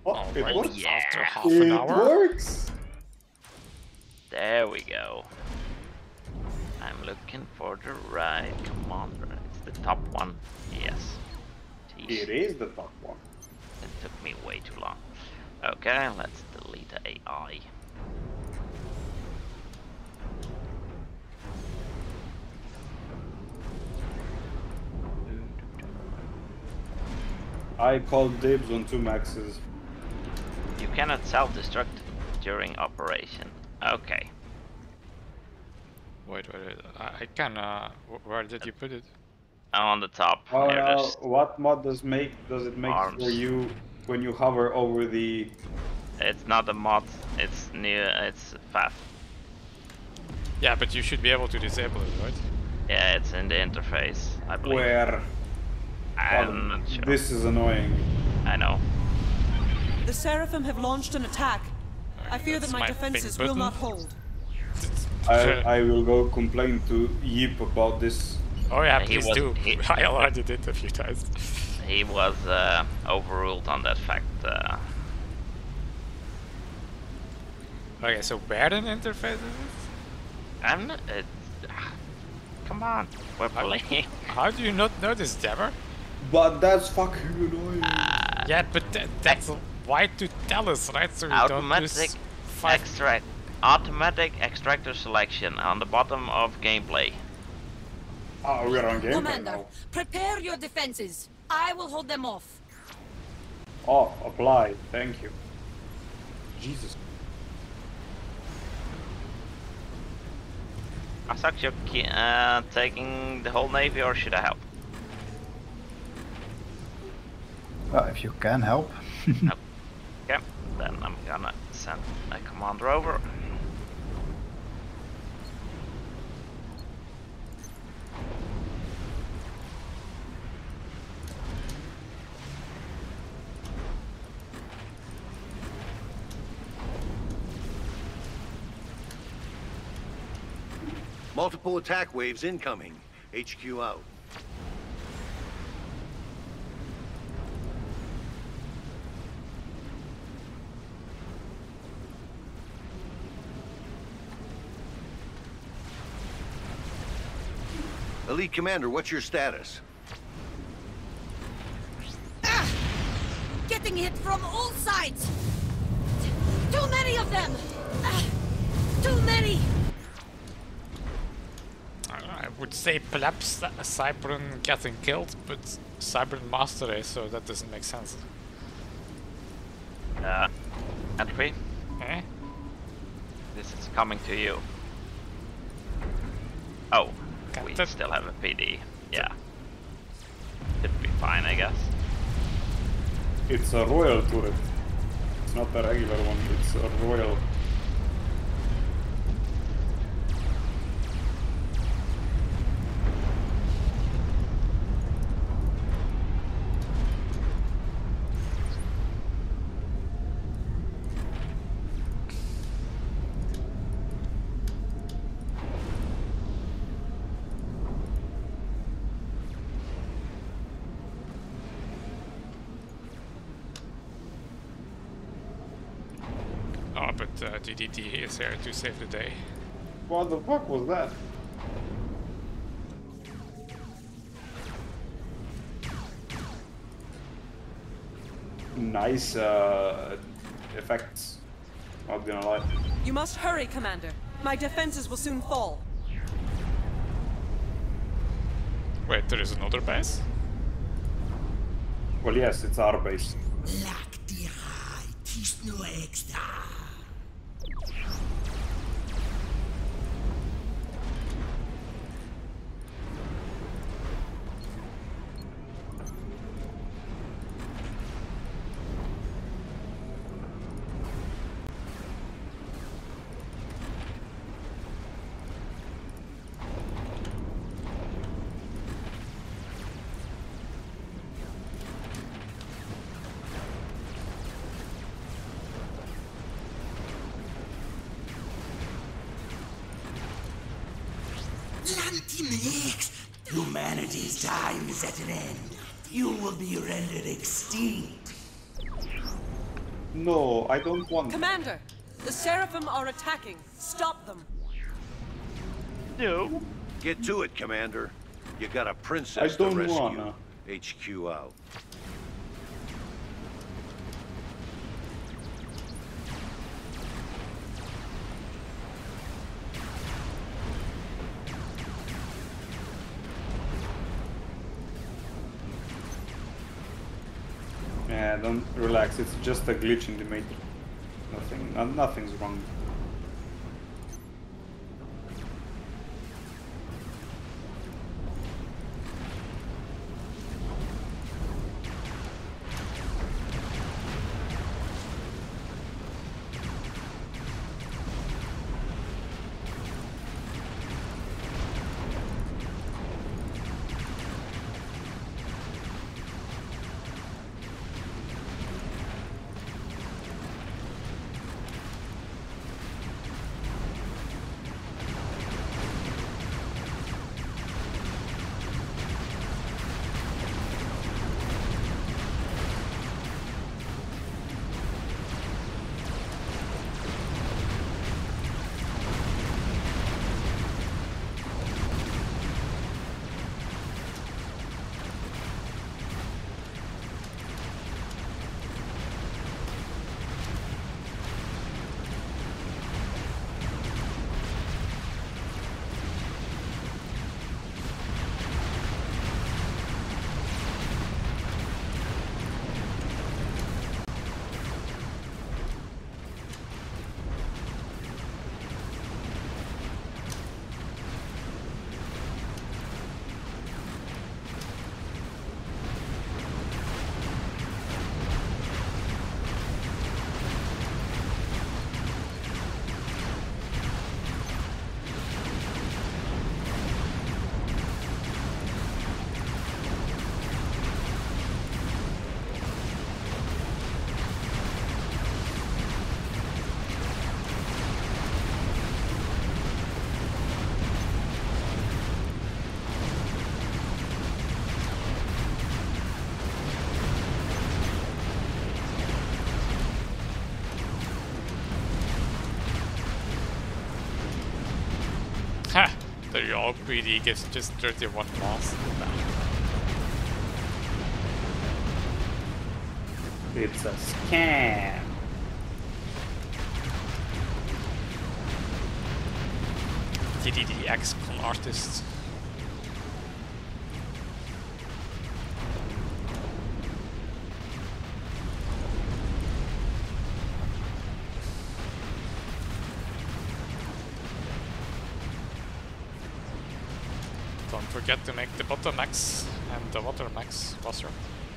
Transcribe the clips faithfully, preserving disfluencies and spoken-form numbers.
Oh, it right. works. Yeah. After half It an hour. works. There we go. I'm looking for the right commander. It's the top one. Yes. Jeez. It is the top one. It took me way too long. Okay, let's delete the A I. I called dibs on two maxes. You cannot self-destruct during operation. Okay. Wait, wait, wait. I, I can. Uh, where did you put it? On the top. Oh There, no! there's What mod does make does it make arms. for you when you hover over the? It's not a mod. It's new. It's F A F. Yeah, but you should be able to disable it, right? Yeah, it's in the interface, I believe. Where? I'm not sure. This is annoying. I know. The Seraphim have launched an attack. I fear that That's my, my defenses pink will button. not hold. I I will go complain to Yip about this. Oh yeah, He please was- do. he- I already did a few times. He was uh, overruled on that fact. Uh, Okay, so where the interface is it? I'm not. It's, come on, we're playing. How do you not know this, Jammer? But that's fucking annoying. Yeah, but th that's why to tell us, right? So we don't Automatic lose five. extract, automatic extractor selection on the bottom of gameplay. Oh, we're on gameplay Commander, now. prepare your defenses. I will hold them off. Oh, apply. Thank you. Jesus. Asak, you uh, taking the whole navy, or should I help? Well, if you can help. Okay, then I'm gonna send a commander over. Multiple attack waves incoming. H Q out. Elite Commander, what's your status? Ah! Getting hit from all sides. Too many of them. Ah! Too many. I would say perhaps Cybran getting killed, but Cybran Master Race, so that doesn't make sense. Uh, entry. Eh? This is coming to you. Oh, Can we that- still have a P D. Yeah. Should be fine, I guess. It's a royal turret. It's not a regular one. It's a royal. Oh, but uh, D D T is here to save the day. What the fuck was that? Nice uh, effects. Not gonna lie. You must hurry, Commander. My defenses will soon fall. Wait, there is another base? Well, yes, it's our base. Lantimix! Humanity's time is at an end. You will be rendered extinct. No, I don't want. Commander, the Seraphim are attacking. Stop them. No. Get to it, Commander. You got a I princess to don't rescue. wanna. H Q out. Yeah, don't relax. It's just a glitch in the matrix. Nothing. No, nothing's wrong. Ha! The York P D gets just thirty-one miles. It's a scam. T D D X con artist. Don't forget to make the bottom max and the water max faster.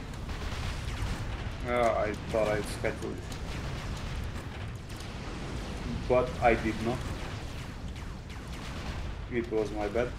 Uh, I thought I scheduled it. But I did not. It was my bad.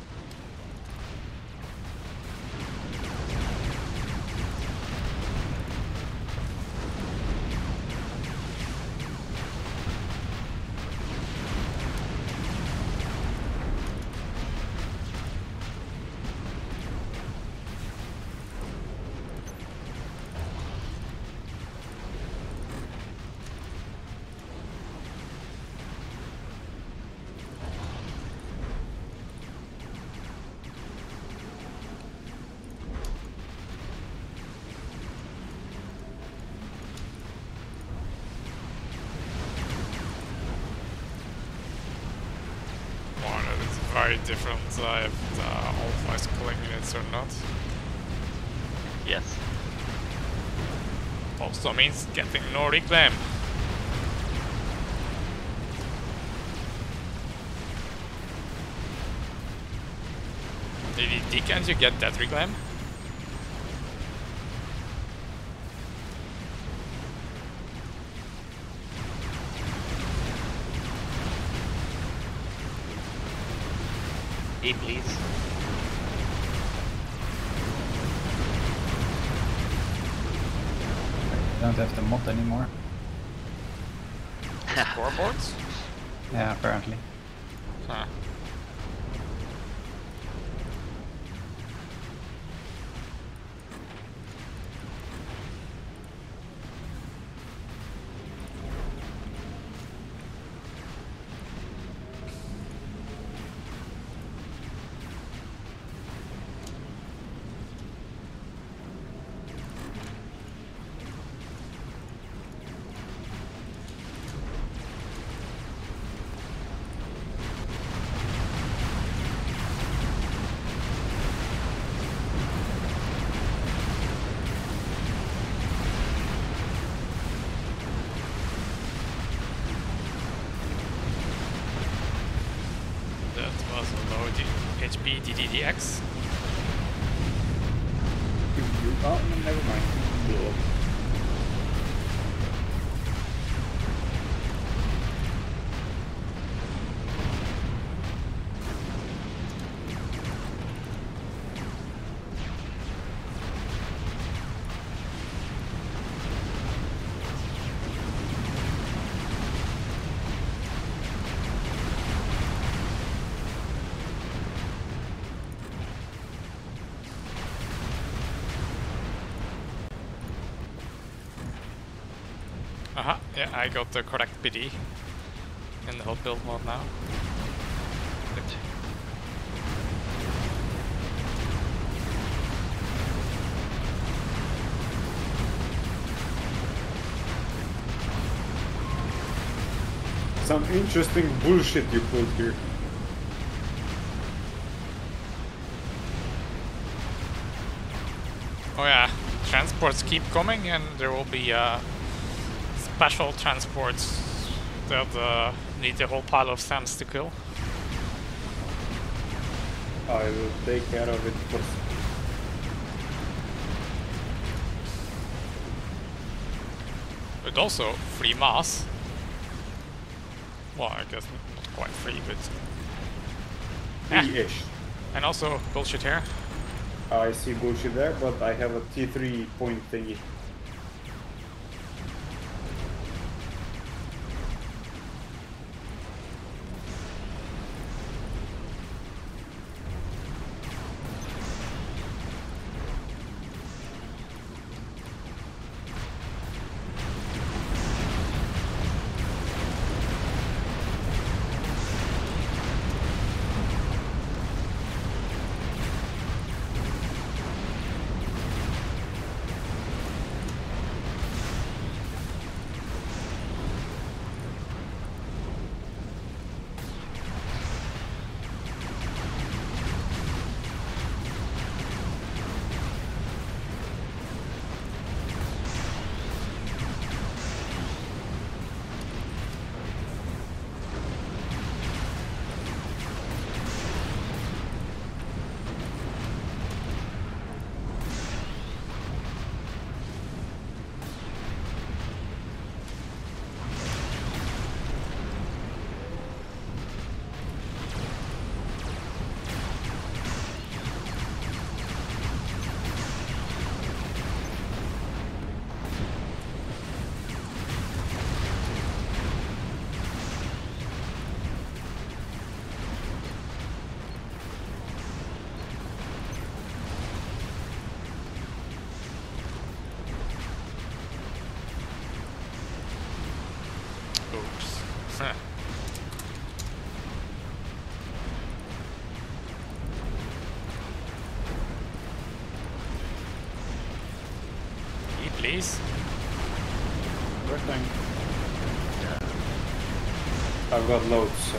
Very different uh, if the alpha is calling units or not. Yes. Also means getting no reclaim. D D T, can't you get that reclaim? E, please. I don't have the mod anymore. Scoreboards? Yeah, apparently. Huh. H P D D D X. Oh, never mind. Cool. Uh-huh, yeah, I got the correct P D in the hot build mode now. Good. Some interesting bullshit you pulled here. Oh yeah, transports keep coming and there will be uh, special transports that uh, need a whole pile of SAMs to kill. I will take care of it first. But also free mass. Well, I guess not quite free, but... Eh. Free-ish. And also bullshit here. I see bullshit there, but I have a T three point thingy. Oops. Huh. E, please. First thing. I've got loads, so.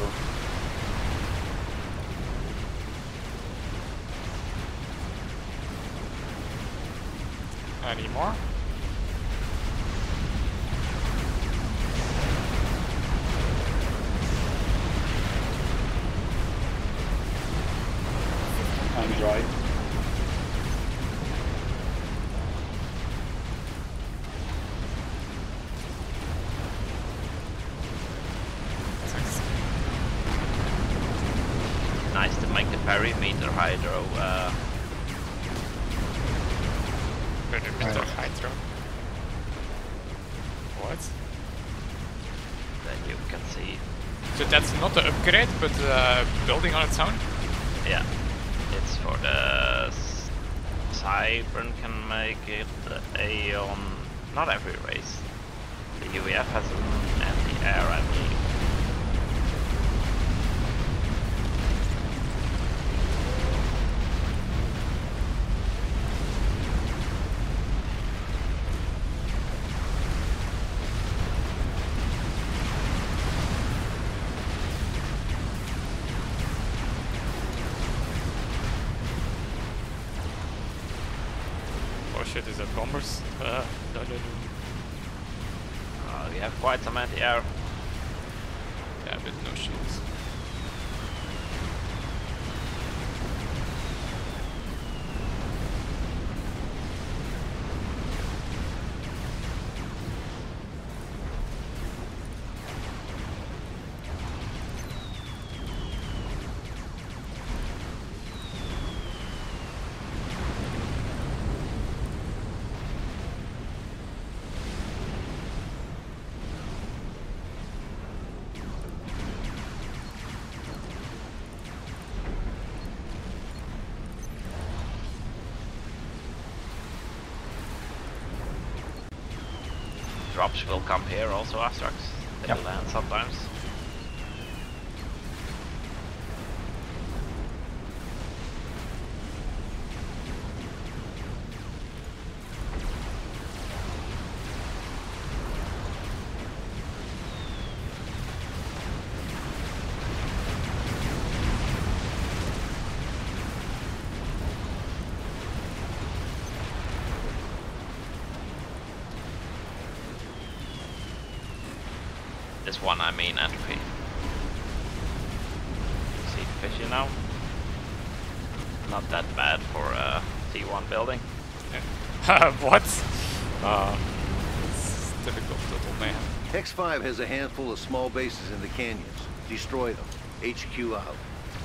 Any more? I'm dry. Nice to make the perimeter hydro. Uh, Perimeter hydro. What? that you can see. So that's not the upgrade, but uh, building on its own? Yeah, it's for the s- Cybern can make it. The Aeon, not every race. The U E F has an anti-air, I believe. Oh shit, is that bombers? Uh, no, no, no. Uh, we have quite some anti-air. Yeah, but no shields. Drops will come here also, Astrax. They Yep. land sometimes. This one, I mean, entropy. See fishy now? Not that bad for a T one building. What? Uh, it's difficult little man. X five has a handful of small bases in the canyons. Destroy them. H Q out.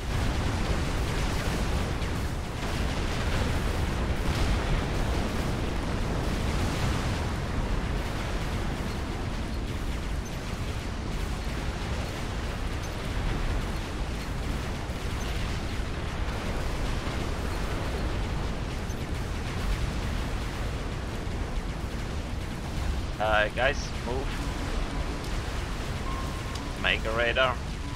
Uh, guys, move. Make a radar.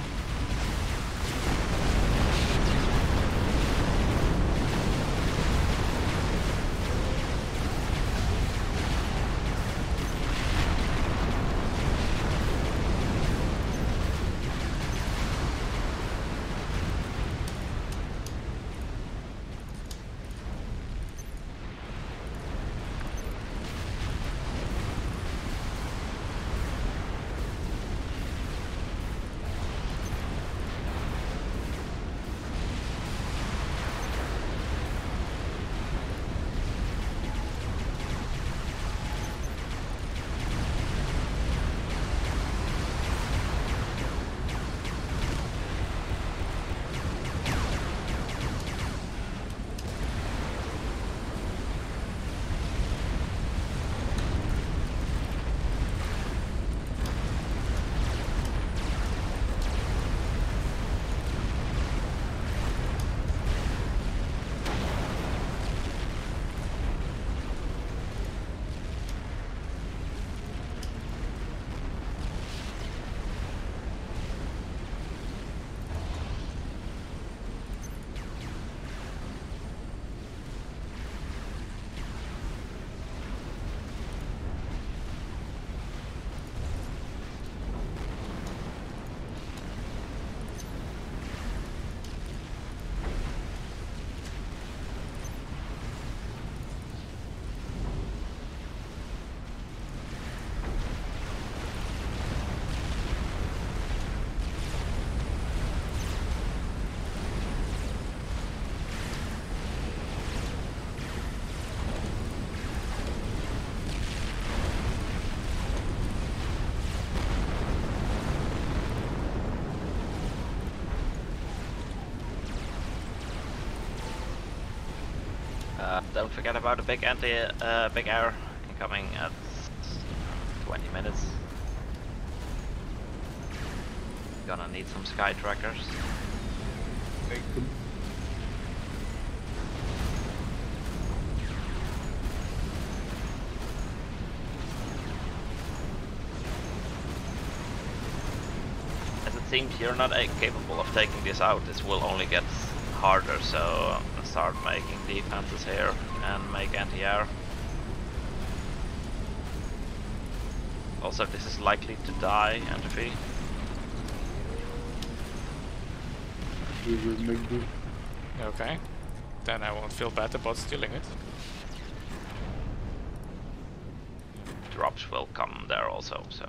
Uh, don't forget about the big anti, uh, big air incoming at twenty minutes. Gonna need some sky trackers. Take them. As it seems you're not uh, capable of taking this out, this will only get harder, so start making defenses here and make anti-air. Also, this is likely to die, entropy. We will make do. Okay. Then I won't feel bad about stealing it. Drops will come there also, so.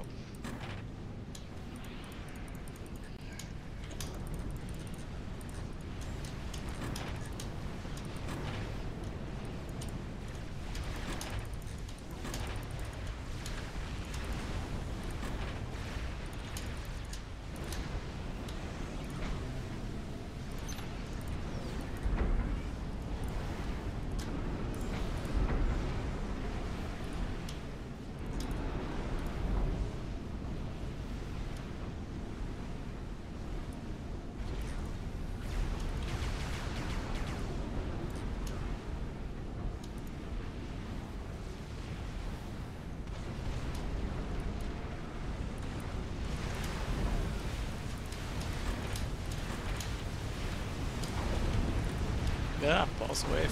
Yeah, boss wave.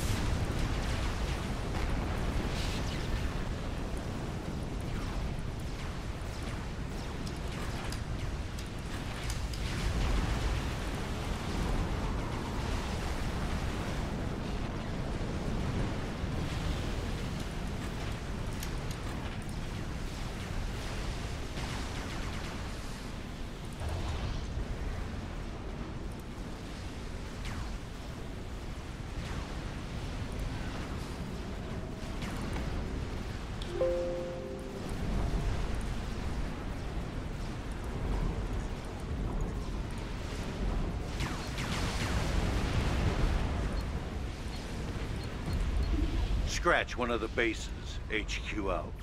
Scratch one of the bases. H Q out.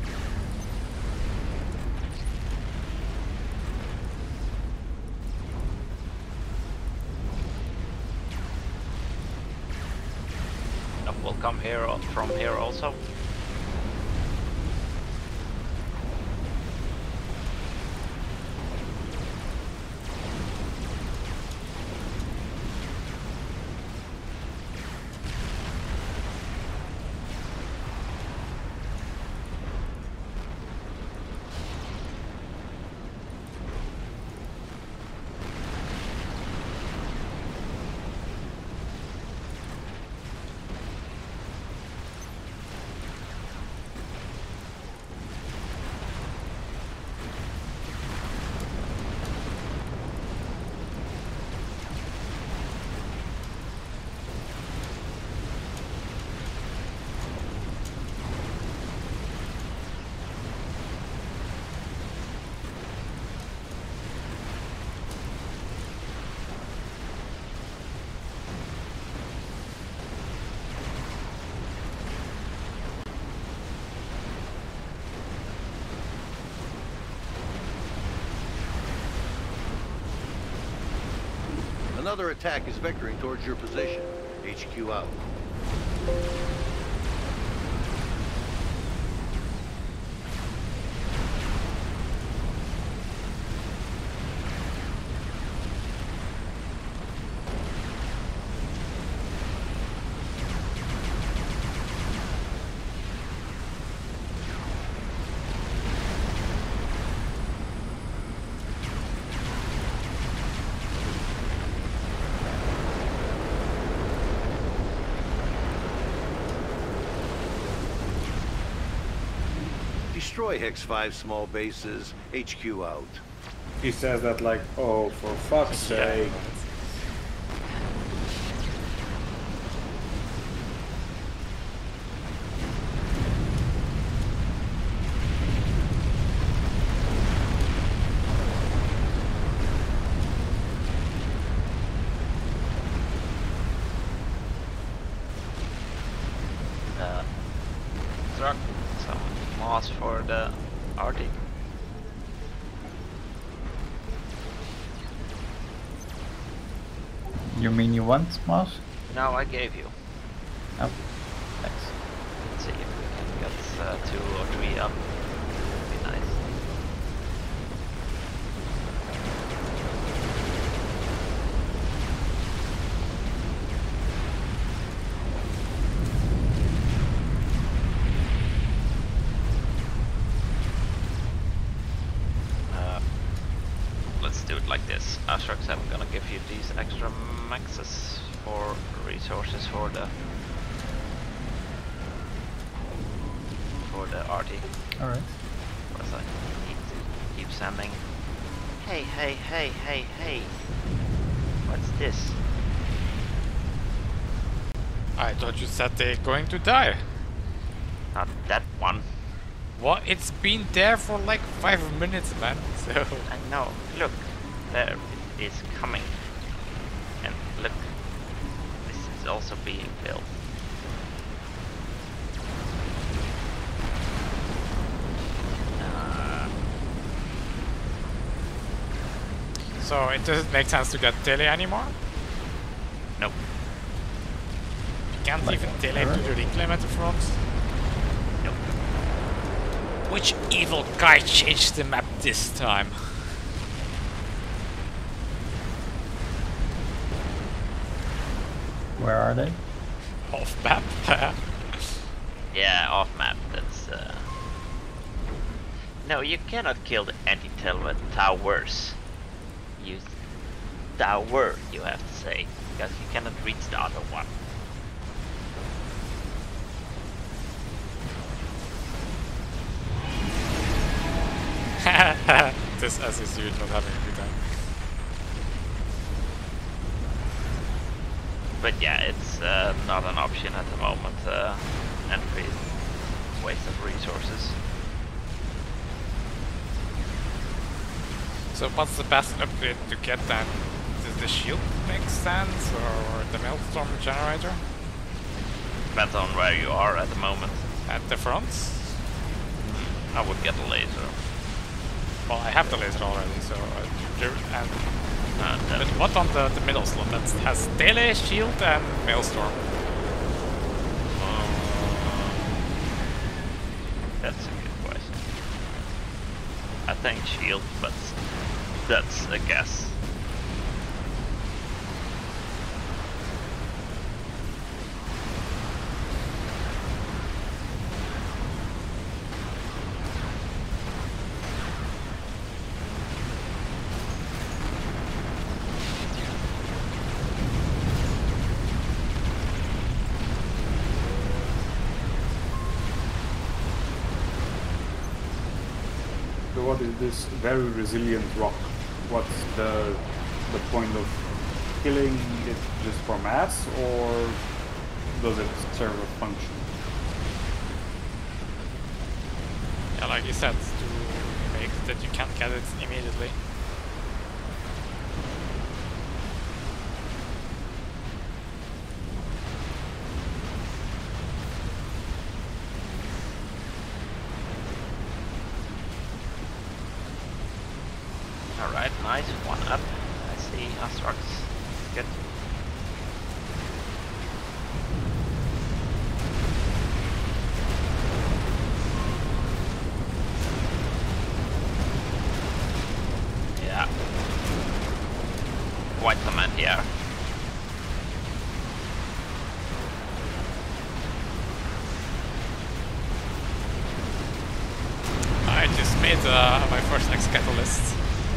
Up will come here uh, from here also. Another attack is vectoring towards your position. H Q out. Destroy Hex five small bases. H Q out. He says that like, oh, for fuck's sake. Uh, truck some moss for the R T. You mean you want mouse? No, I gave you. Oh, thanks. Let's see if we can get uh, two or three up. Would be nice. Uh, let's do it like this. Astrox, I'm gonna give you these extra maxes for resources for the for the R T. Alright. Because I need to keep sending. Hey, hey, hey, hey, hey. What's this? I thought you said they're going to die. Not that one. What? It's been there for like five minutes, man. So I know. Look, there it is coming. And look, this is also being built. Uh, So it doesn't make sense to get tele anymore? nope. You can't Like even what, tele to error? the reclaimer fronts. Nope. Which evil guy changed the map this time? Where are they? Off map. Yeah, off map. That's. Uh... No, you cannot kill the anti-tel with towers. Use tower, you have to say, because you cannot reach the other one. This S is you not having a good time. But yeah, it's uh, not an option at the moment. Uh, entry waste of resources. So what's the best upgrade to get then? Does the shield make sense, or the Maelstrom generator? Depends on where you are at the moment. At the front? I would get a laser. Well, I have the laser already, so... Uh, there- and, Uh, but that- what on the, the middle slot? That has Tele, Shield and Maelstrom. Uh, that's a good question. I think shield, but that's a guess. So what is this very resilient rock? What's the the point of killing it just for mass, or does it serve a function? Yeah, like you said, to make that you can't get it immediately. Alright, nice, one up. I see Astrox. Good. Yeah. Quite some anti-air. I just made uh, my first X-Catalyst.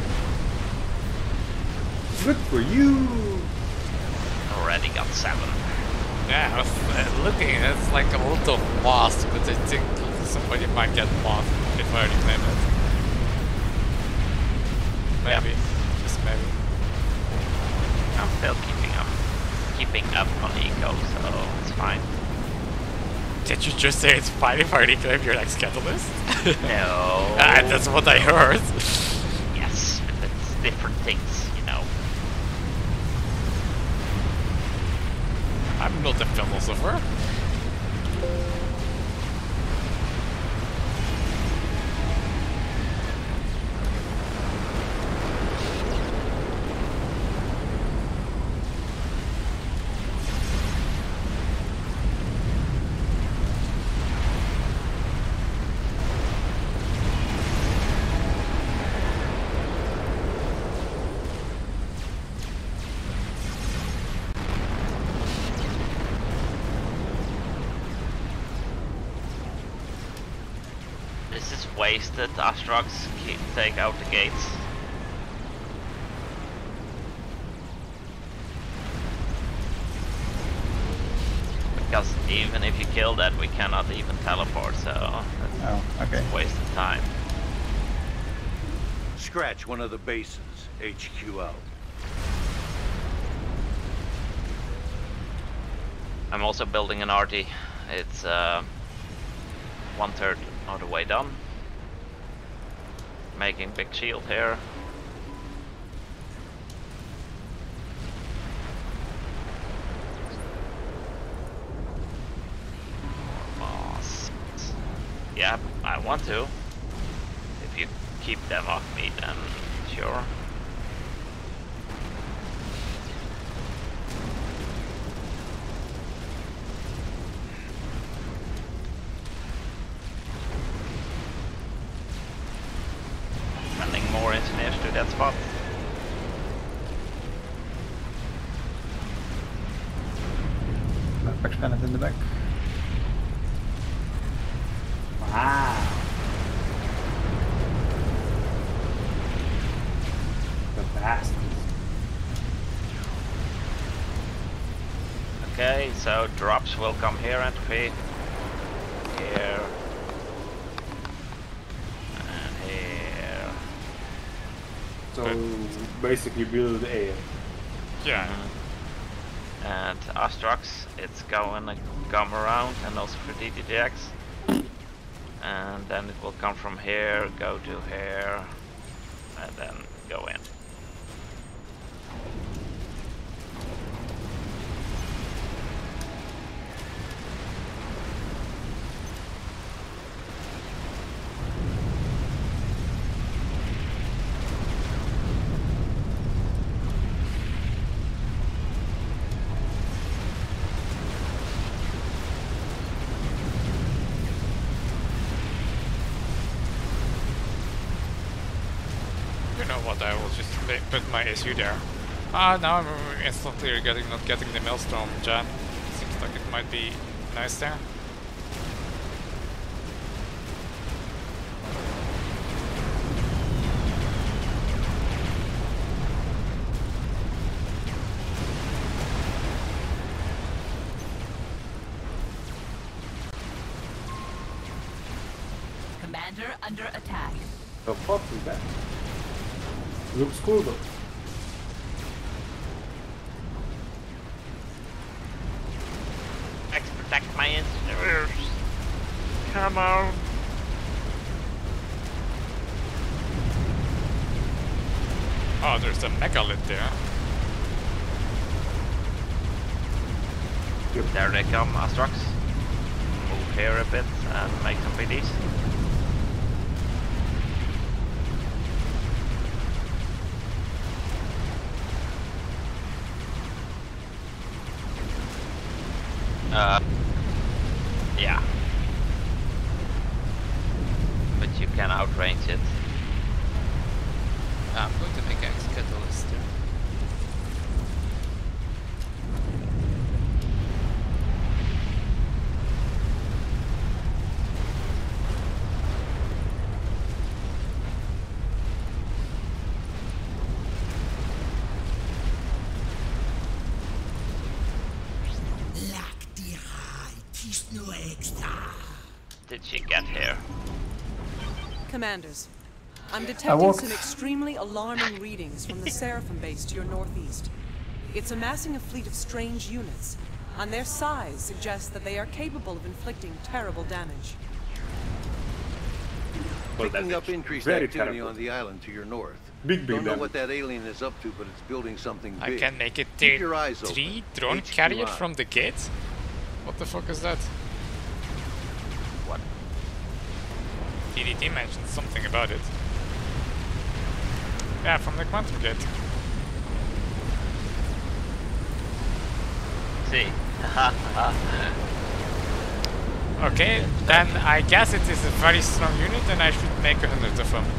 Good for you! Already got seven. Yeah, I was uh, looking, it's like a little lost, but I think somebody might get lost if I already claimed it. Maybe. Just maybe. I'm still keeping up. Keeping up on eco, so it's fine. Did you just say it's fine if I already claim your next catalyst? No. Ah, that's what I heard. Yes, but it's different things, you know. I'm not a philosopher. This is wasted. Astrox keep take out the gates. Because even if you kill that, we cannot even teleport, so that's Oh, okay. a waste of time. Scratch one of the bases. H Q out. I'm also building an R T. It's uh, one third of the way done. Making big shield here. Moss. Yeah, I want to. If you keep them off me, then sure. Sending more engineers to that spot. Rex Planet in the back. Wow. The bastards. Okay, so drops will come here and be here and here. So basically build air. Yeah. Mhm. And Astrax, it's going to come around, and also for D D D X. And then it will come from here, go to here, and then go in. You know what? I will just ma- put my S U there. Ah, now I'm instantly regretting not getting the Maelstrom, Jan. Seems like it might be nice there. Commander under attack. The fuck is that? Looks cool though. X, protect my engineers. Come on. Oh, there's a megalith there. There they come, Astrax. Move here a bit and make some P Ds. Uh, yeah. But you can outrange it. I'm going to make an X-Catalyst there. Did she get here? Commanders, I'm detecting walked. some extremely alarming readings from the Seraphim base to your northeast. It's amassing a fleet of strange units, and their size suggests that they are capable of inflicting terrible damage. Well, Picking that's up increased very activity terrible. on the island to your north. Big, big Don't know damage. what that alien is up to, but it's building something I big. can make it Keep your eyes tier three open. drone H Q carrier out. from the gate? What the fuck is that? What? D D D mentioned something about it. Yeah, from the quantum gate. See. Okay, then I guess it is a very strong unit and I should make a hundred of them.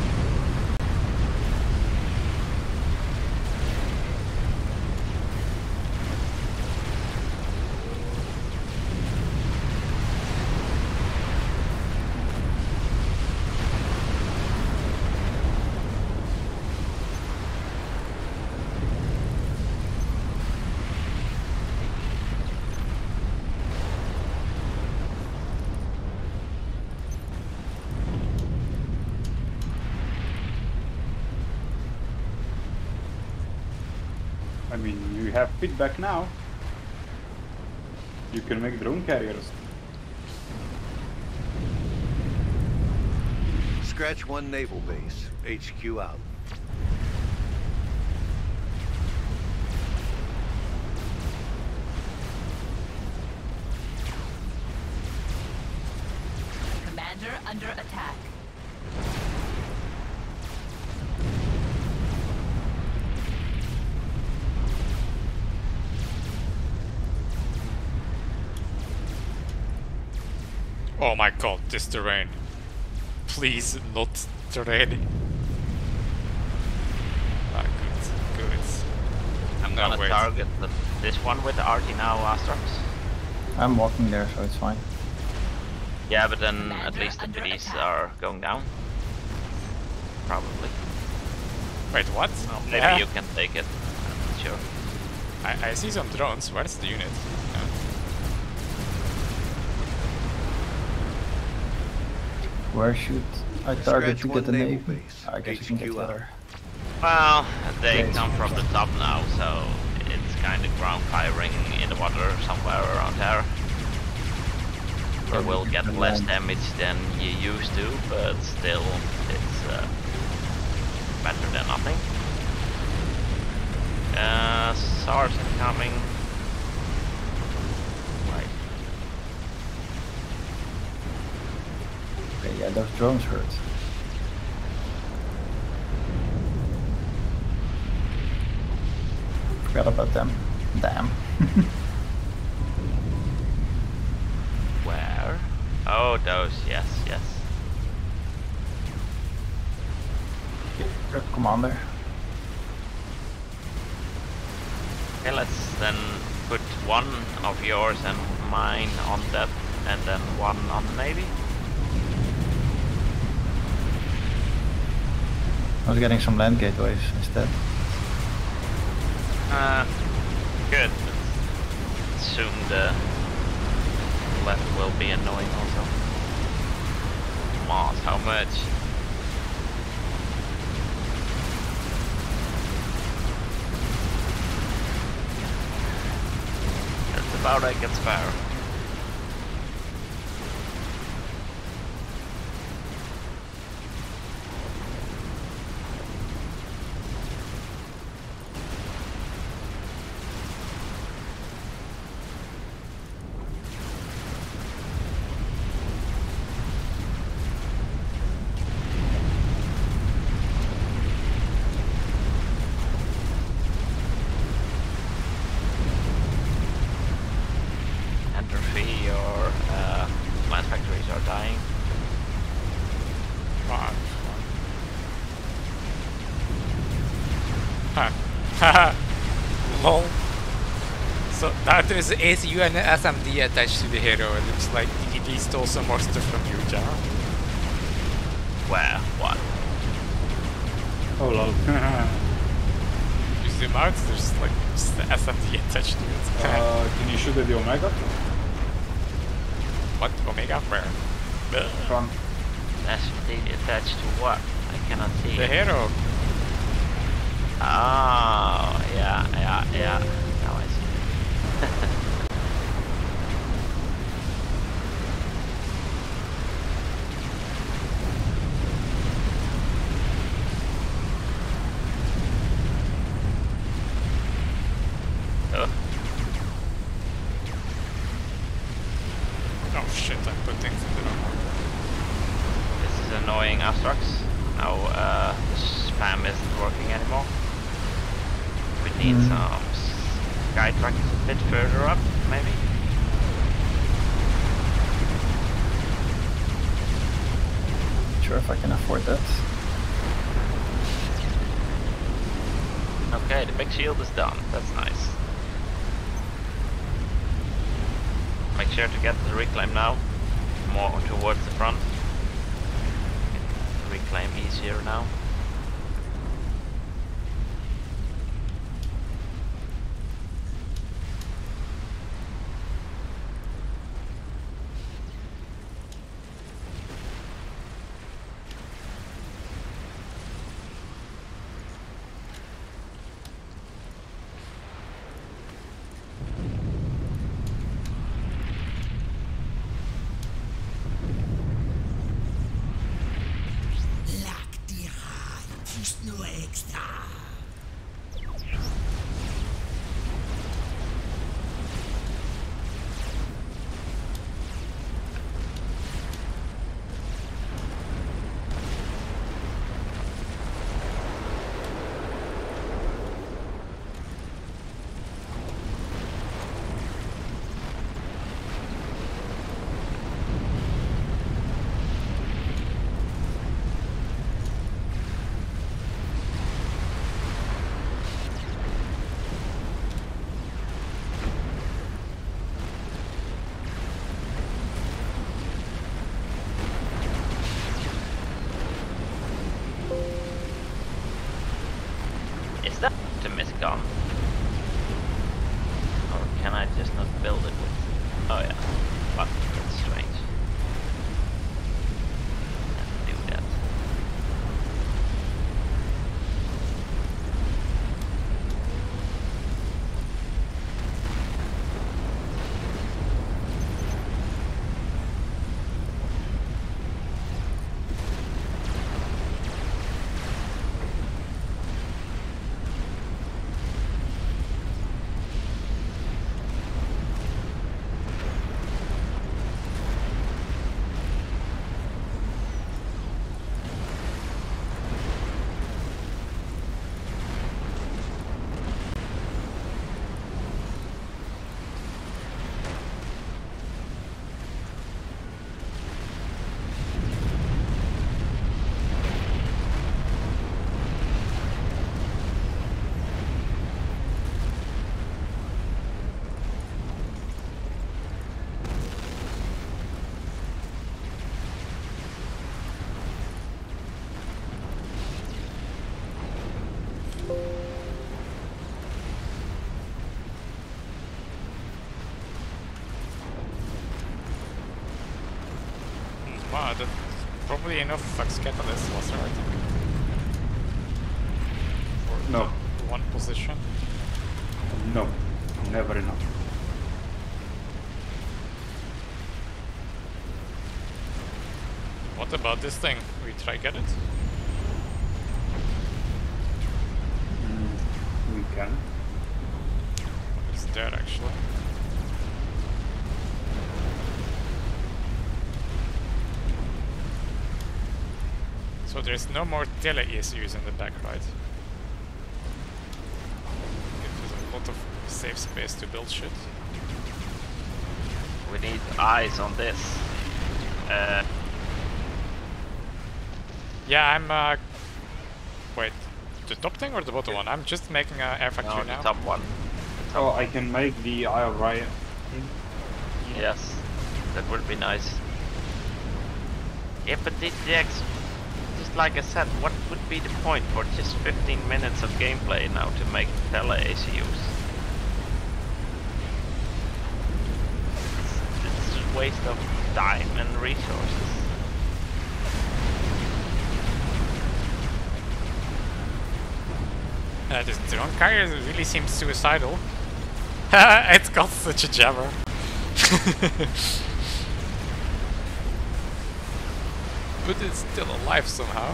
I mean, you have feedback now. You can make drone carriers. Scratch one naval base. H Q out. Commander under attack. Oh my god, this terrain. Please, not terrain. Ah, good, good. I'm No, gonna wait. target the, this one with the Arty now, Astrax. I'm walking there, so it's fine. Yeah, but then at least the police are going down. Probably. Wait, what? Well, maybe Yeah. you can take it. I'm not sure. I, I see some drones. Where's the unit? Yeah. Where should I Scratch target to one get the naval navy? base. I guess I can get H Q the out. other. Well, they Yeah, it's come from the top now, so it's kind of ground firing in the water somewhere around there. You Probably will get can less land. damage than you used to, but still, it's uh, better than nothing. Uh, S A R S incoming. Right. Okay, yeah, those drones hurt. Forgot about them. Damn. Where? Oh, those, yes, yes. Good commander. Okay, let's then put one of yours and mine on that, and then one on the Navy. I was getting some land gateways instead. Uh, good. Soon the left will be annoying also. Mars, how much? That's about I get spare. Entropy or uh, plant factories are dying. Fuck. Huh. Haha. Lol. So now there's an A C U and an S M D attached to the hero. It looks like D D D stole some more stuff from you, John. Where? What? Oh lol. You zoom out, there's like just the S M D attached to it. uh, can you shoot at the Omega? What? Omega? Where? The, Front. S D attached to what? I cannot see. the hero. Oh, yeah, yeah, yeah. Now I see. Oh, Oh shit, I put things in the wrong order. this is annoying Astrax. Now uh, the spam isn't working anymore. We need Mm. some sky trucks a bit further up, maybe. Sure if I can afford that. Okay, the big shield is done. That's nice. Make sure to get the reclaim now, more towards the front. Reclaim easier now. Lack dir ist nur extra. that optimistic gun? Or can I just not build it with... Oh yeah, but that's strange. Can't do that. Wow, that's probably enough Flux Catalyst, was there, I think? For No. one position. No, never enough. What about this thing? We try get it? Mm, we can. It's there actually. So there's no more tele E S Us in the back, right? Gives us a lot of safe space to build shit. We need eyes on this. Uh, Yeah, I'm uh... Wait, the top thing or the bottom one? I'm just making an air factory no, the now. top one. Oh, I can make the Eye of Riot. Yes, that would be nice. Yeah, but the, the ex just like I said, what would be the point for just fifteen minutes of gameplay now to make tele A C Us? It's, it's a waste of time and resources. Uh, this drone carrier really seems suicidal. It's got such a jabber. But it's still alive somehow.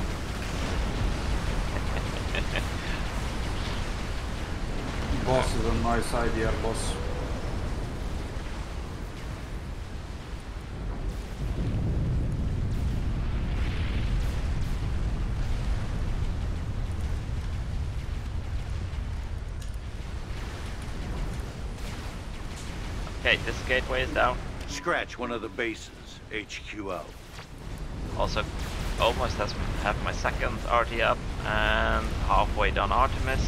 Boss is on my side here, boss. Okay, this gateway is down. Scratch one of the bases, H Q out. Also, almost has have my second R T up and halfway done Artemis.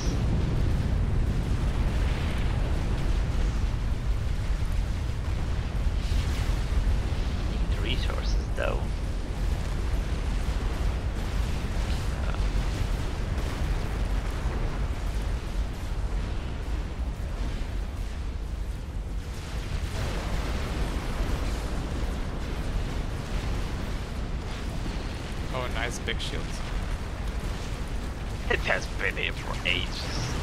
Need resources though. Oh, nice big shield. It has been here for ages.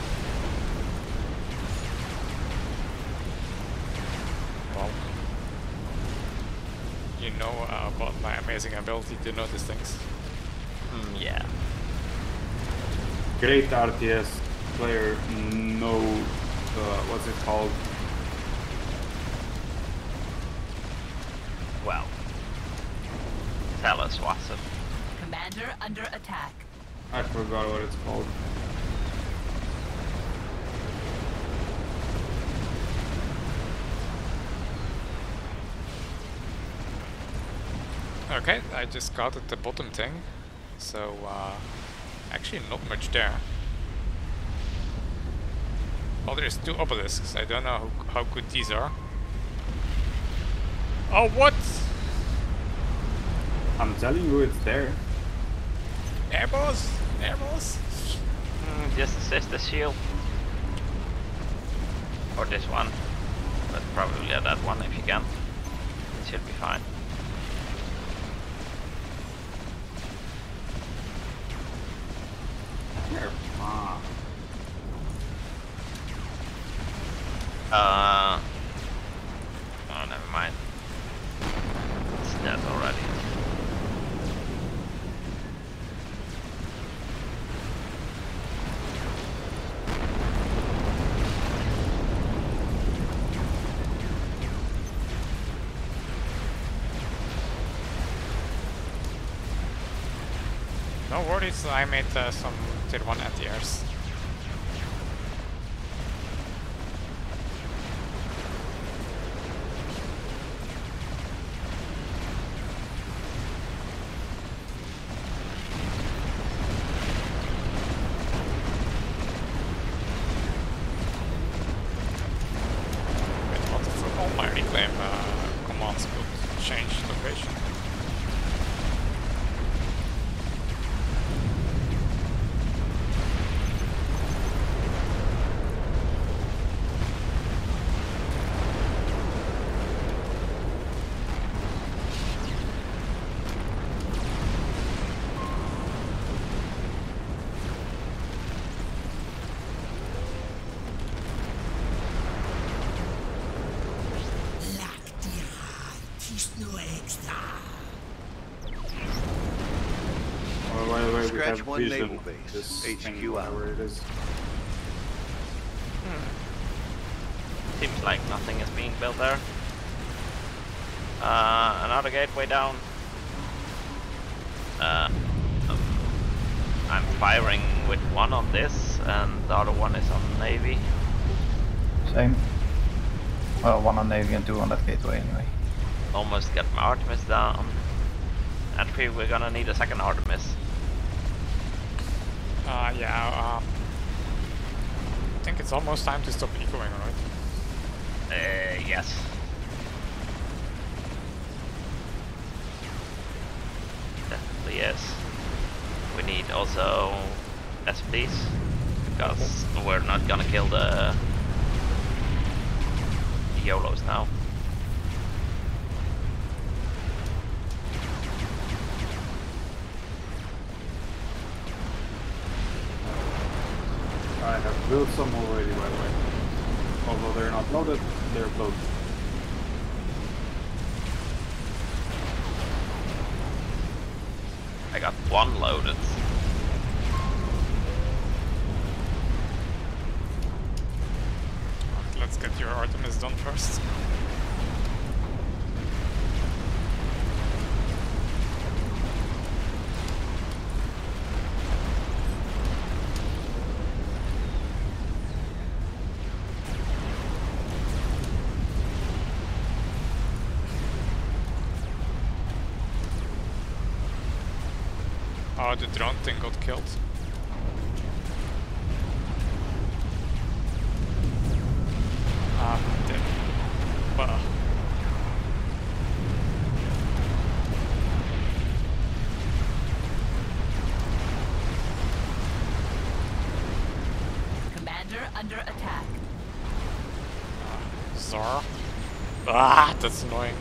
Well, you know uh, about my amazing ability to notice things. Mm, yeah. Great R T S player, no, uh, what's it called? Well, tell us, Watson. Commander under attack. I forgot what it's called. Okay, I just got at the bottom thing, so uh, actually not much there. Oh, there's two obelisks. I don't know how, how good these are. Oh, what? I'm telling you, it's there. Airbus! Airbus! Mm, just assist the shield. Or this one. But probably that one if you can. It should be fine. Here. Ah. Uh, oh, never mind. It's dead already. No worries, I made uh, some tier one anti-airs. My reclaim uh, commands could change location. Oh, by the way, we Scratch have one vision. naval base, This H thing, Q out. whatever it is. Hmm. Seems like nothing is being built there. Uh, another gateway down. Uh, um, I'm firing with one on this, and the other one is on Navy. Same. Well, one on Navy and two on that gateway anyway. Almost got my Artemis down. And three, we're gonna need a second Artemis. Uh, yeah, um, I think it's almost time to stop ecoing, right? Uh, yes. Definitely yes. We need also S Ps, because we're not gonna kill the YOLOs now. I have built some already, by the way. Although they're not loaded, they're built. I got one loaded. Let's get your Artemis done first. Oh, the drone thing got killed. Ah, damn. Bah. Commander under attack. Zara. Ah, that's annoying.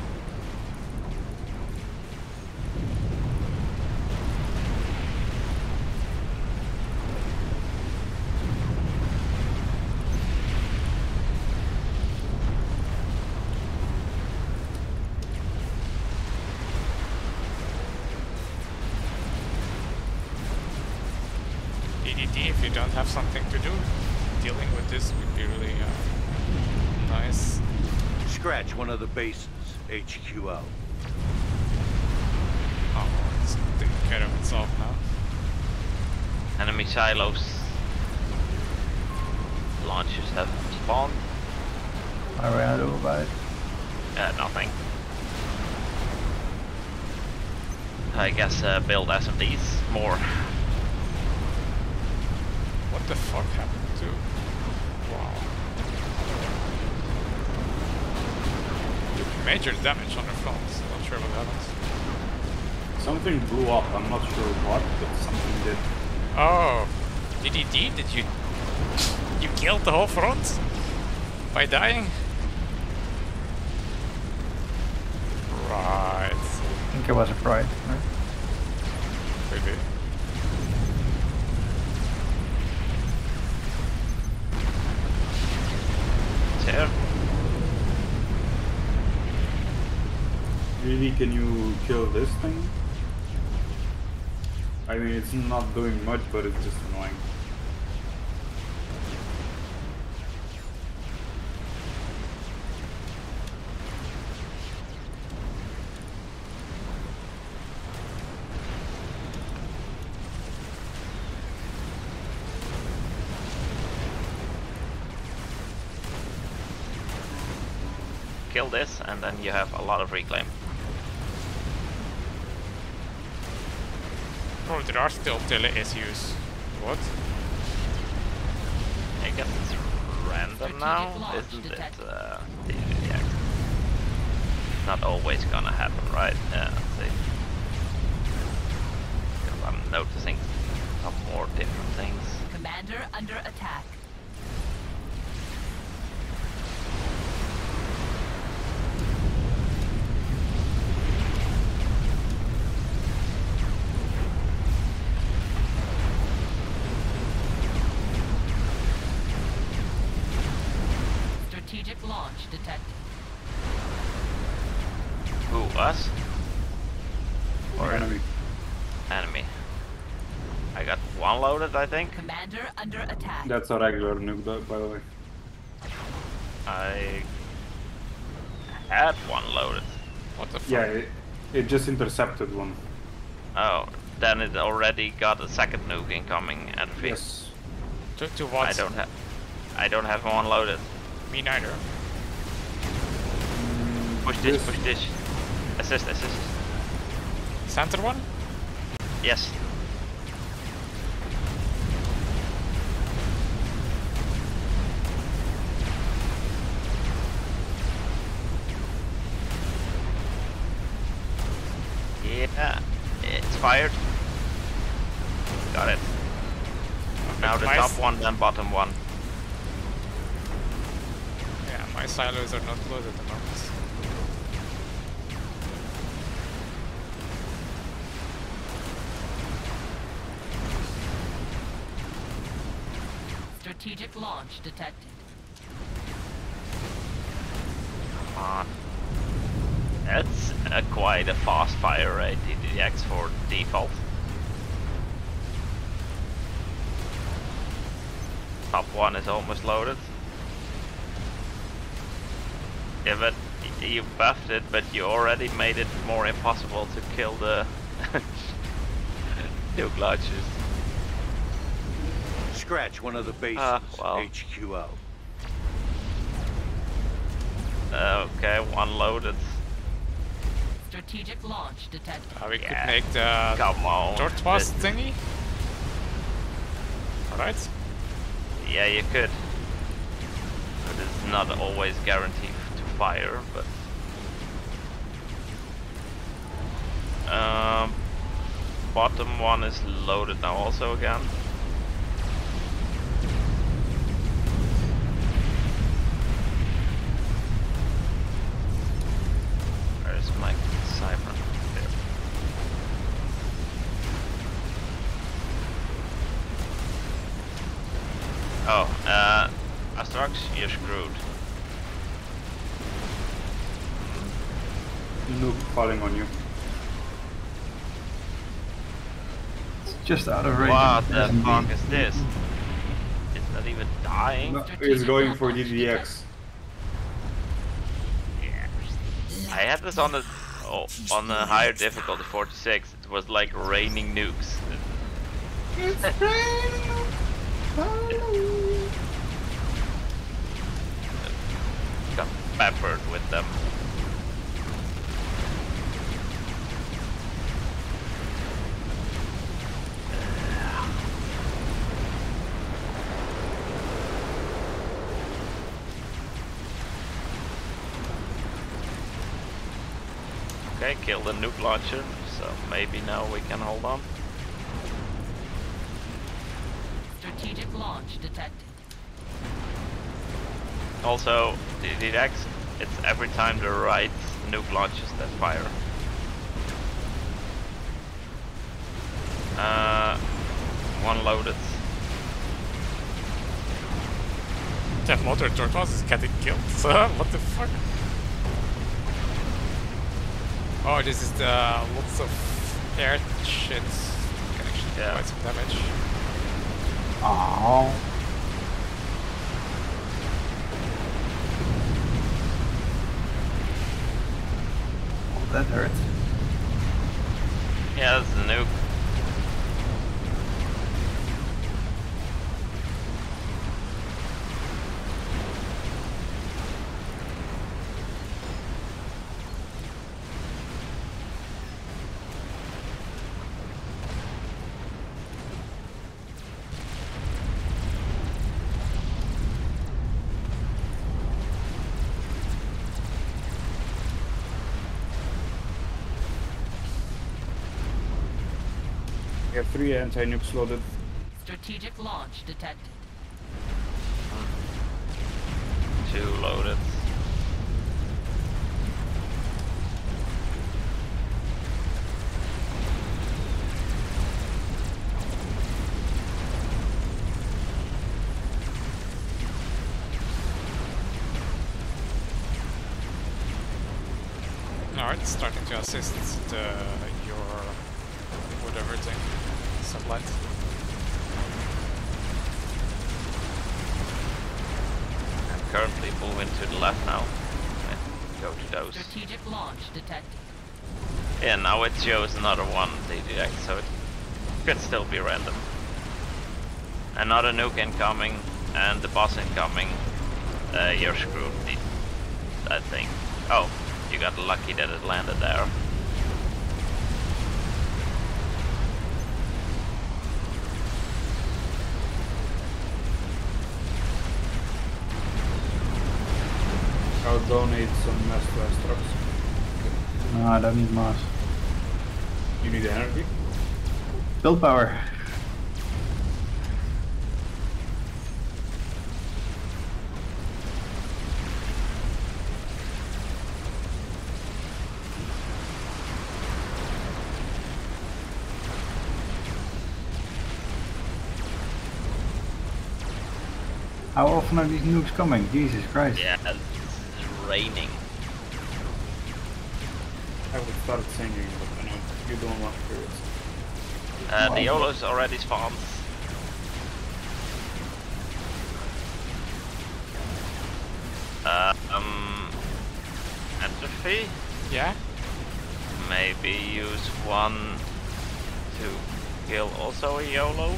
If you don't have something to do, dealing with this would be really uh, nice. Scratch one of the bases, H Q out. Oh, it's taking care of itself now. Enemy silos. Launchers have spawned. What are we gonna do about it? Uh, nothing. I guess uh, build S M Ds more. What the fuck happened to? Wow. Major damage on the front. Not sure what happened. Something blew up, I'm not sure what, but something did. Oh, D D D? Did you... You killed the whole front? By dying? Right. I think it was a pride, right? Maybe. Here. Really, can you kill this thing? I mean, it's not doing much, but it's just annoying. Kill this, and then you have a lot of reclaim. Oh, there are still tele issues. What? I guess it's random now, isn't it? Uh, yeah. Not always gonna happen, right? Yeah, let's see. Because I'm noticing some more different things. Commander under attack. Strategic launch detected. Who, us? Or Enemy. enemy? I got one loaded, I think. Commander under attack. That's a regular nuke, though, by the way. I had one loaded. What the fuck? Yeah, it, it just intercepted one. Oh, then it already got a second nuke incoming at the Yes. To, to what? I don't have. I don't have one loaded. Me neither. Push this, push this. Assist, assist. Center one? Yes. Yeah, it's fired. Got it. Now the my top s- one, then bottom one. Yeah, my silos are not closed at the moment. Strategic launch detected. Come on. That's a quite a fast fire rate, D D X for default. Top one is almost loaded. Yeah, but y- you buffed it, but you already made it more impossible to kill the nuke launchers. Scratch one of the bases. Ah, well. H Q out. Okay, one loaded. Strategic launch detected. Uh, we Yeah. could make the Come on. Tortwas This- thingy. Alright. Yeah, you could. But it's not always guaranteed to fire, but... Um, bottom one is loaded now also again. Where's my Cyber? There. Oh, uh, Astrax, you're screwed. Nuke falling on you. It's just out of range. What It the doesn't fuck beat. is this? It's not even dying. No, it's going for D D X. I had this on the oh, on the higher difficulty, forty-six. It was like raining nukes. It's raining. Got peppered with them. Okay, kill the nuke launcher, so maybe now we can hold on. launch detected. Also, the detects it's every time the right nuke launches that fire. Uh, one loaded. That motor tortoise is getting killed. What the fuck? Oh, this is the lots of air shit. Can actually Yeah. provide some damage. Oh. Oh, that hurts. Yeah, that's the nuke. We have three anti-nukes loaded. Strategic launch detected. Two loaded. Alright, it's starting to assist the, your whatever thing, satellite. I'm currently moving to the left now. And go to those. Strategic launch detected. Yeah, now it shows another one they detect, so it could still be random. Another nuke incoming and the boss incoming. Uh, you're screwed, I think. Oh, you got lucky that it landed there. I'll donate some mass to Astrox. No, I don't need mass. You need energy? Willpower. How often are these nukes coming? Jesus Christ. Yeah, it's raining. I would start singing, but I know you don't want to hear it. Uh, the YOLO's already spawned. Uh, um, entropy? Yeah? Maybe use one to kill also a YOLO?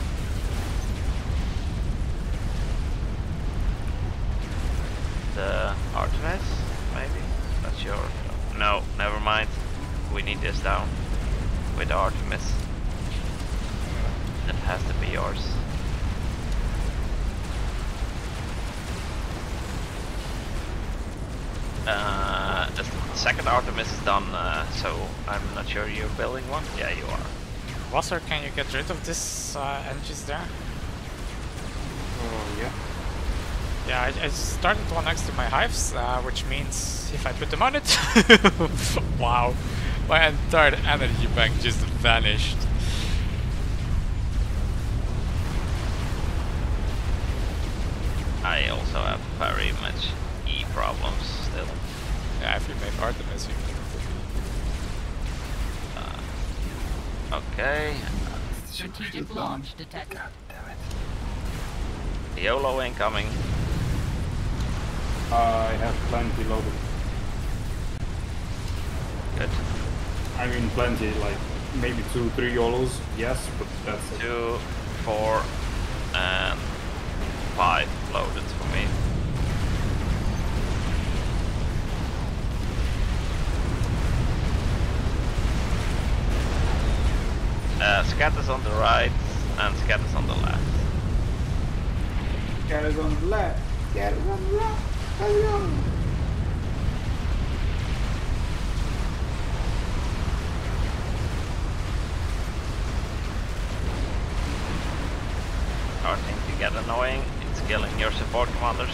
The Artemis, maybe? Not sure. No, never mind. We need this down with Artemis. That has to be yours. Uh, the second Artemis is done, uh, so I'm not sure you're building one. Yeah, you are. Wasser, can you get rid of this uh, engines there? Oh, yeah. Yeah, I, I started one next to my hives, uh, which means if I put them on it, wow, my entire energy bank just vanished. I also have very much E problems still. Yeah, if you make Artemis, you Uh, okay. Strategic launch detected. YOLO incoming. I have plenty loaded. Good. I mean plenty, like maybe two, three YOLOs, yes, but that's it. Two, four, and five loaded for me. Uh, scatters on the right and scatters on the left. Get it on the left, get it on the left, let's go! Starting to get annoying, it's killing your support commanders.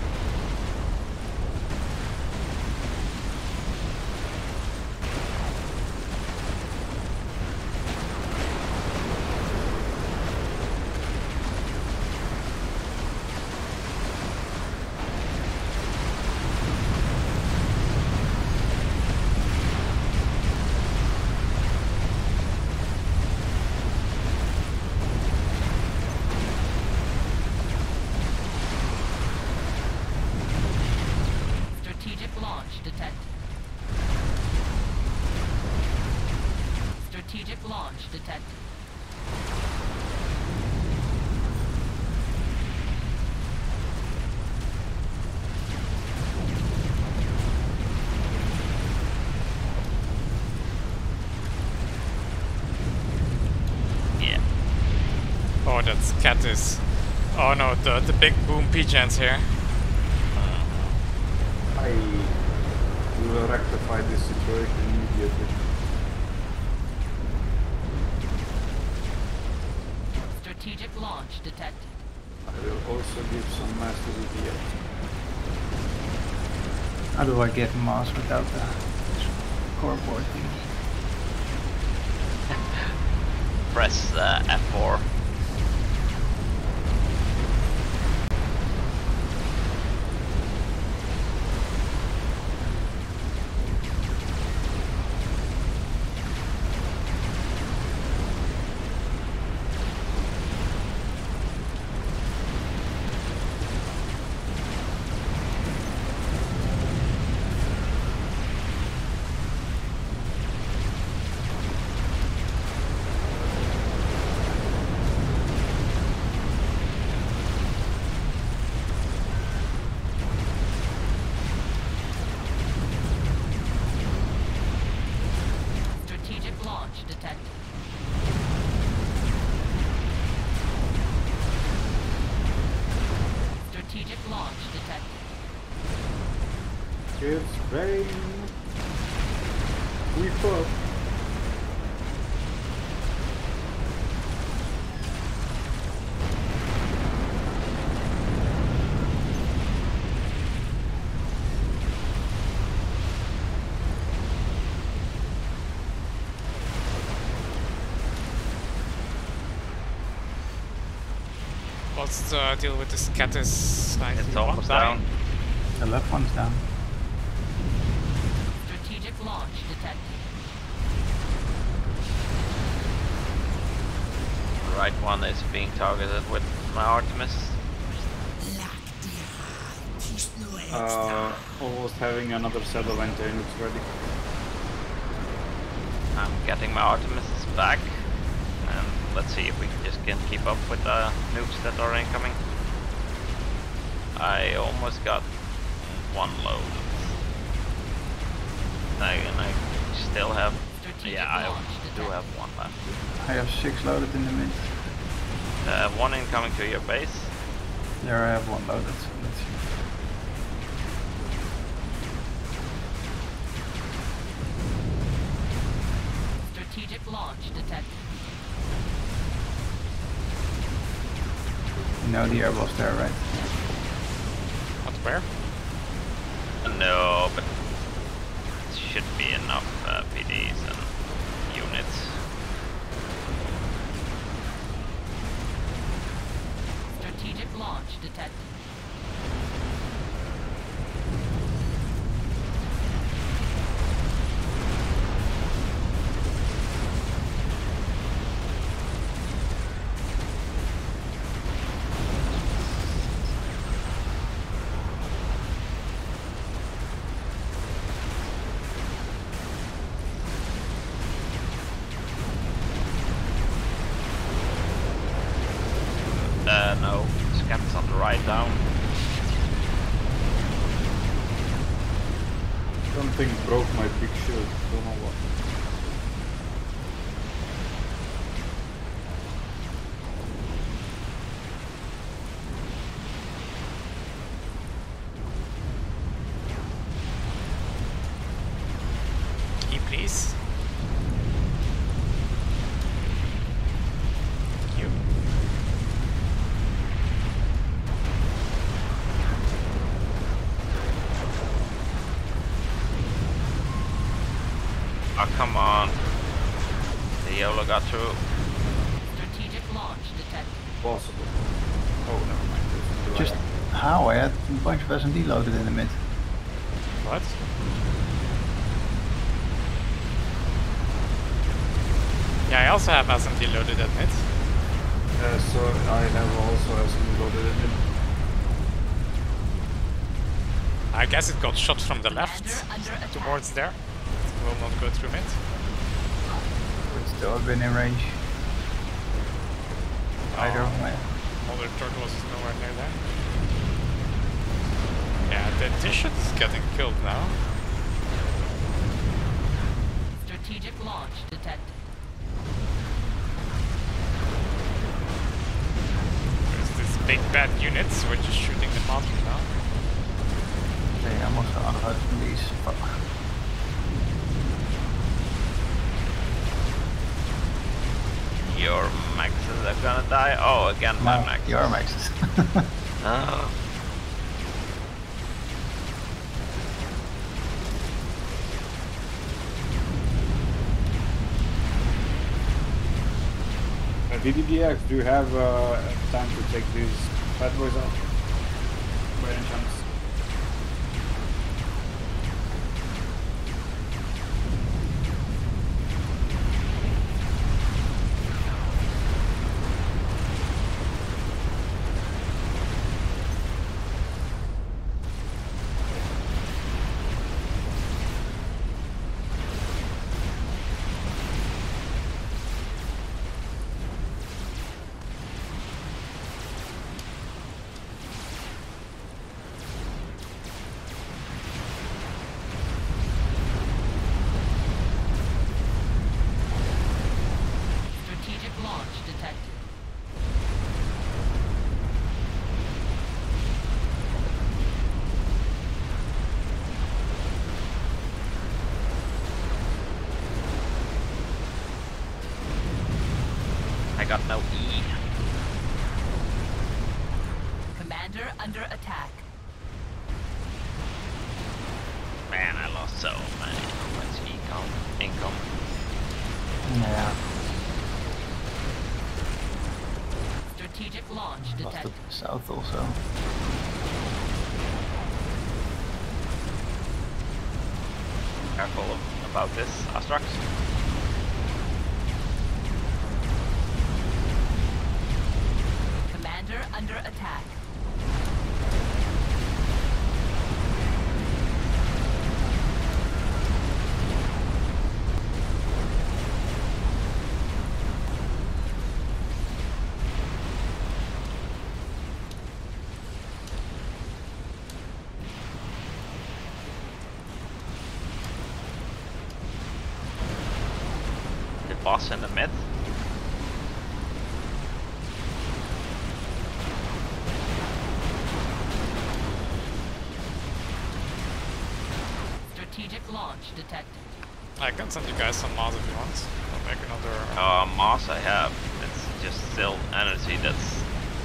Strategic launch detected. Strategic launch detected. Yeah. Oh, that's Catus. Oh no, the the big boom P-gens here. I will rectify this situation immediately. Strategic launch detected. I will also give some master V P S. How do I get mass without the core board thing? Press uh, F four. Strategic launch detected. Strategic launch detected. It's very... We fuck. What's the deal with this Catus? It's almost down. The left one's down. Strategic launch detected. The right one is being targeted with my Artemis. Uh, almost having another set of anti-nukes ready. I'm getting my Artemis back. And let's see if we just can keep up with the nukes that are incoming. I almost got one load. I, and I still have, Strategic yeah, I launch do detected. have one left. I have six loaded in the mid. Uh, one incoming to your base. There I have one loaded, so let's see. Strategic launch detected. You know the airboss there, right? What, where? No, but it should be enough uh, P Ds and units. Strategic launch detected. Uh, no, Scap's on the right down. Something broke my big shield, don't know what. Key, please. Thank you. Oh, come on. The YOLO got through. Strategic launch detected. Possible. Oh, never mind. There's Just how? I had a bunch of S M D loaded in the mid. What? Yeah, I also have S M D loaded at mid. Uh, so I have also S M D loaded in it. I guess it got shot from the left Commander under attack. towards there. It will not go through mid. Would still have been in range. Either Oh, way. Other turtles is nowhere near there. Yeah, the Dishit is getting killed now. Strategic launch detected. There's this big bad unit, so we're just shooting them out for now. Okay, I'm also out of H U D from these. Fuck. Your maxes are gonna die. Oh, again, my No, maxes. your maxes. Oh. Uh, D D D X, do you have uh, time to take these bad boys out? By any chance? Strategic launch detected. I got no E. Commander under attack. Man, I lost so many points. Econ, income. Yeah, Strategic launch lost detected. it south also. Careful about this, Astrax. Commander under attack. The boss in the mid. Strategic launch detected. I can send you guys some mods if you want. I'll make another. Uh, Moss I have. It's just still energy that's...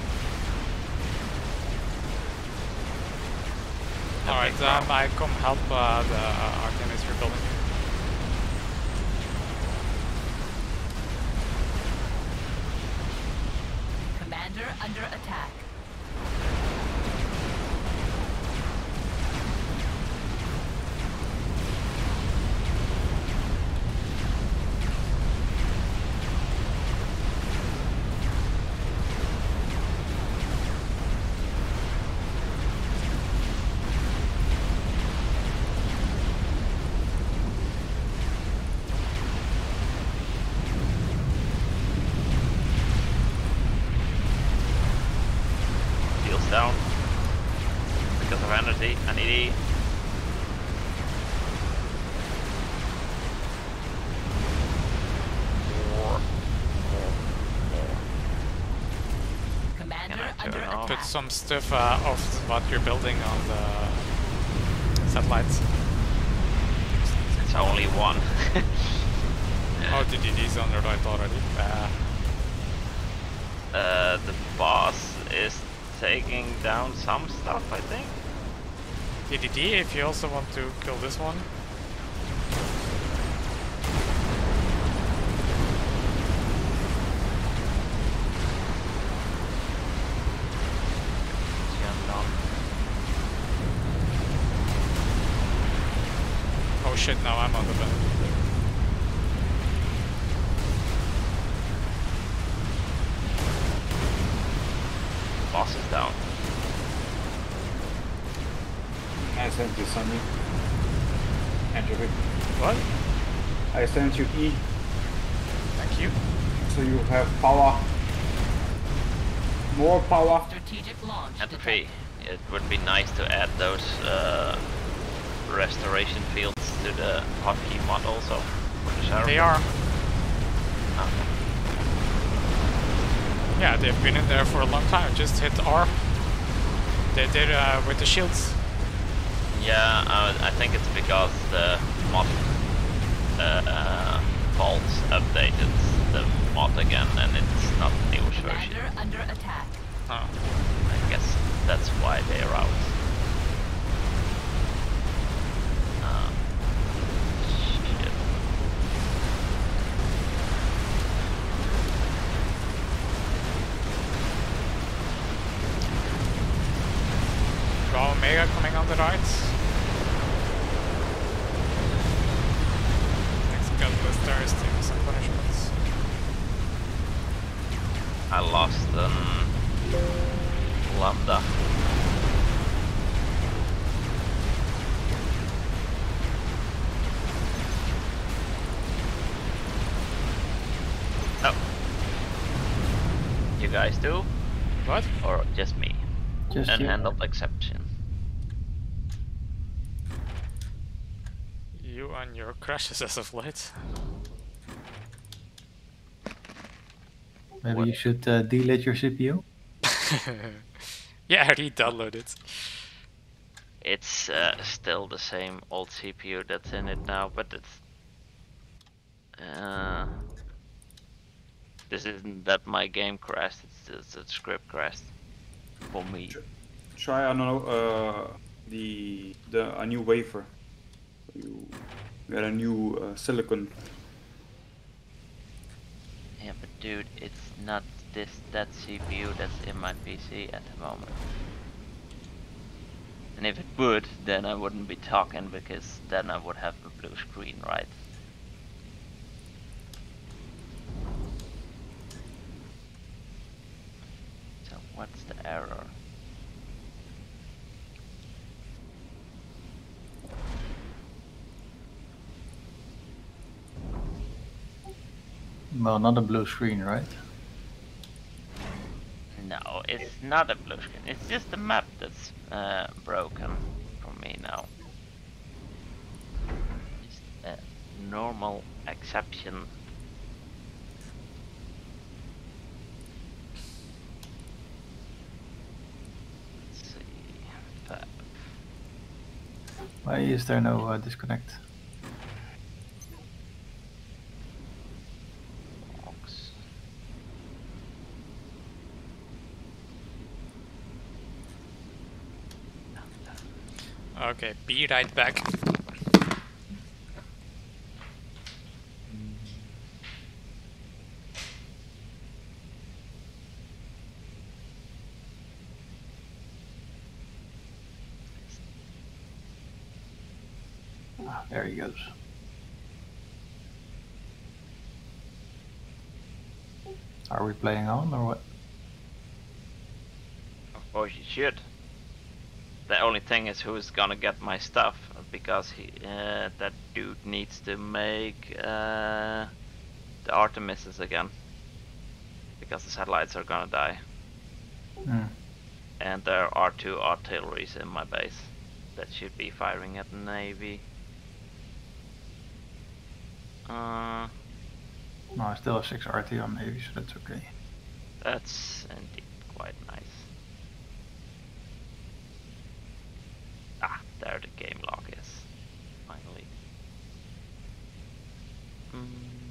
Alright, big um, problem. I come help uh, the uh, Artemis rebuilding. Commander under attack. Deals down. Because of energy. I need E. Commander Can I under turn off? Put attack. some stuff uh, of what you're building on the satellites. It's only one. Oh, D D D's on the right already. Uh, Uh, the boss is taking down some stuff, I think. D D D, if you also want to kill this one. shit, now I'm on the bed. Boss is down. I sent you Sunny. Angelic. What? I sent you E, Thank you. so you have power. More power. Strategic launch And detected. three. It would be nice to add those uh, restoration fields to the hotkey mod also for the Sheriff. They are. Okay. Yeah, they've been in there for a long time. Just hit R. They did uh, with the shields. Yeah, uh, I think it's because the mod uh, uh, faults updated the mod again, and it's not the newest version. Commander under attack. Oh. I guess that's why they're out. Uh, shit. Raw Omega coming on the right. Next Catalyst there is taking some punishments. I lost um, Lambda. Oh. You guys do? What? Or just me? Just you. Unhandled exception. You and your crashes as of late. Maybe What? you should uh, delete your C P U. Yeah, I re-downloaded it. It's uh, still the same old C P U that's in it now, but it's... Uh, this isn't that my game crashed, it's just the script crashed. For me. Try I don't know uh, the the a new wafer. You get a new uh, silicon. Yeah, but dude, it's not this that C P U that's in my P C at the moment. And if it would, then I wouldn't be talking, because then I would have a blue screen, right? So what's the error? Well, not a blue screen, right? No, it's not a blue screen. It's just the map that's uh, broken for me now. Just a normal exception. Let's see. Fab. Why is there no uh, disconnect? Box. Okay, be right back. Ah, there he goes. Are we playing on or what? Of course you should. The only thing is who's gonna get my stuff, because he, uh, that dude needs to make uh, the Artemises again, because the satellites are gonna die. Hmm. And there are two artilleries in my base that should be firing at the Navy. Uh, No, I still have six R T on Navy, so that's okay. that's indeed quite nice. Ah, there the game log is. Finally. Mm.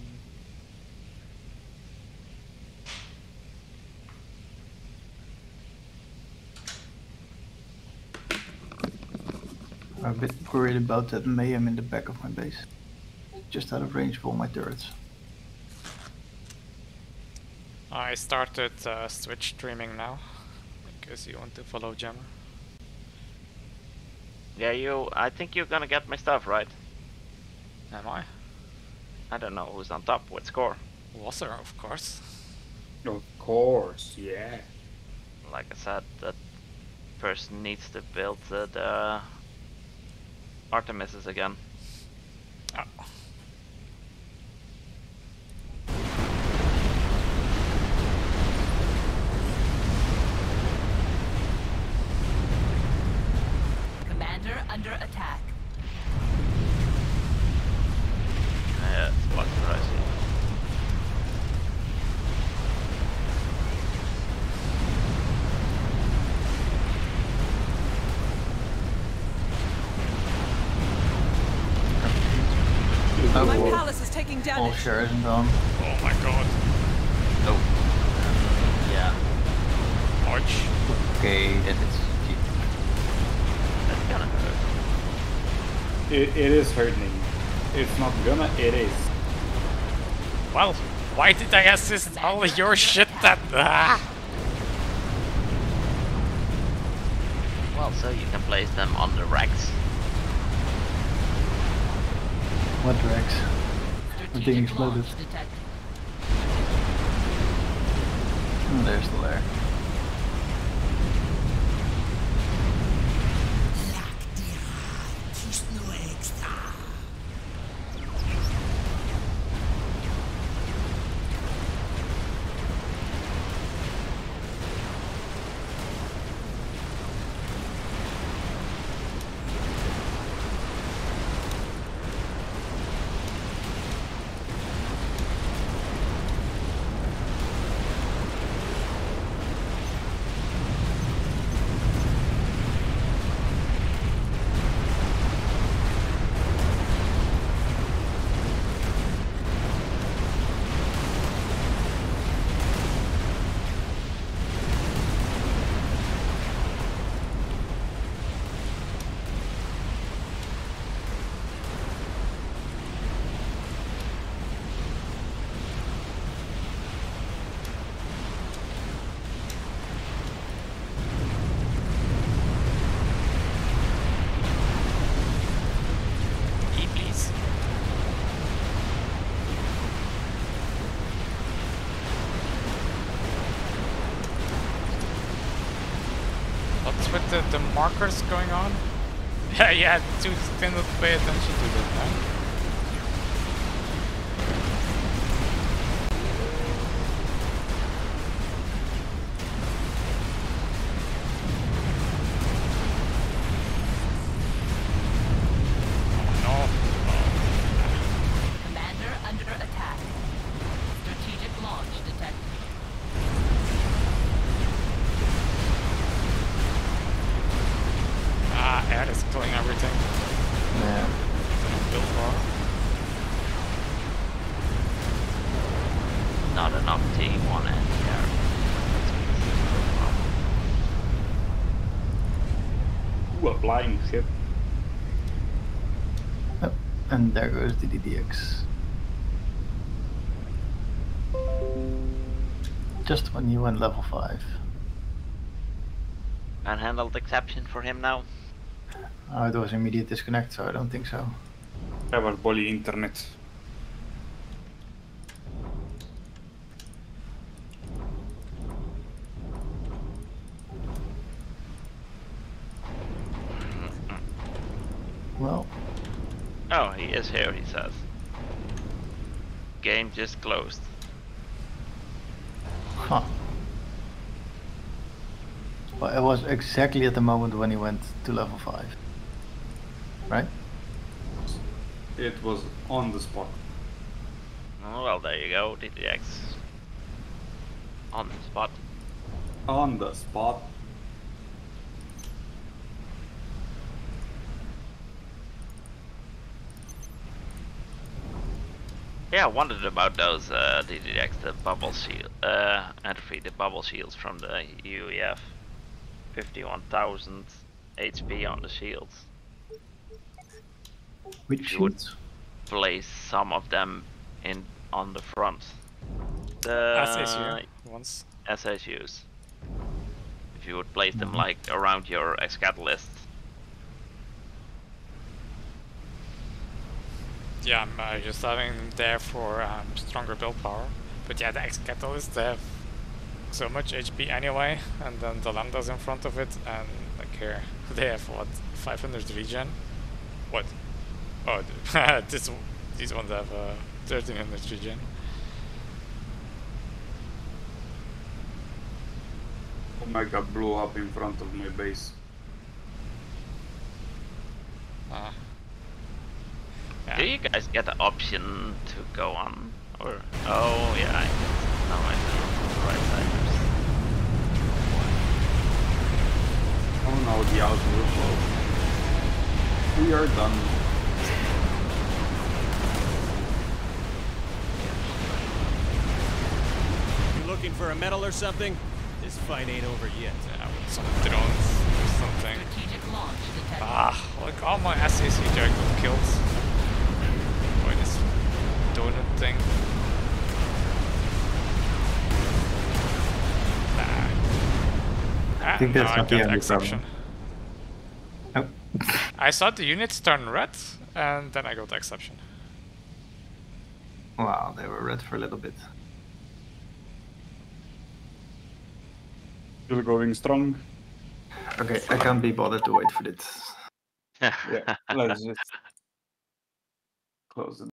I'm a bit worried about that mayhem in the back of my base. Just out of range of all my turrets. I started uh, Twitch streaming now, because you want to follow Jammer. Yeah, you. I think you're gonna get my stuff, right? Am I? I don't know who's on top. What score? Wasser, of course. Of course, yeah. Like I said, that person needs to build uh, the Artemises again. Oh. Commander under attack. Yeah, that's what I see. Oh, My well, palace is taking all damage. share isn't on. Oh my god. Oh. Yeah, Ouch. Okay, then it's cheap. that's gonna hurt. It, it is hurting. It's not gonna, it is. Well, why did I assist all of your shit that... Ah! Well, so you can place them on the racks. What Rex? The thing Strategic exploded. launch detected. Oh, there's the lair. E, please. What's with the, the markers going on? Yeah, yeah, to did not pay attention to that, man. Oh Commander under attack. Strategic launch detected. no. Ah, air is killing everything. Yeah. Build bar. Not enough T one anti-air. Ooh, a flying ship. Oh, and there goes the D D X. Just when you went level five. Unhandled exception for him now. Oh, it was immediate disconnect, so I don't think so. Dat was bolly internet. Well, Oh, he is here, he says. Game just closed. huh. Well, it was exactly at the moment when he went to level five. Right? It was on the spot. Oh, well, there you go, D D X. On the spot. On the spot. Yeah, I wondered about those uh, D D X, the bubble shield, uh, entropy, the bubble shields from the U E F. fifty-one thousand H P on the shields. Which You would shields? place some of them in on the front. The As issue once. S H Us. If you would place them Mhm. like around your X-Catalyst. Yeah, I'm uh, just having them there for um, stronger build power. But yeah, the X-Catalyst, they have so much H P anyway, and then the Lambda's in front of it, and like here, they have what, five hundred regen? What? Oh, this, these ones have uh, thirteen hundred regen. Omega blew up in front of my base. Uh, Do yeah. you guys get the option to go on? Or oh yeah, I now I know. Right side. Oh no, the outer will close. We are done. You looking for a medal or something? This fight ain't over yet. Yeah, with some drones or something. Strategic launch detected. Ah, like all my S A C there got killed by this donut thing. Nah. I think that's ah, not no, the I got only exception. problem. I saw the units turn red, and then I got exception. Wow, they were red for a little bit. Still going strong. Okay, I can't be bothered to wait for this. Yeah, let's just close it.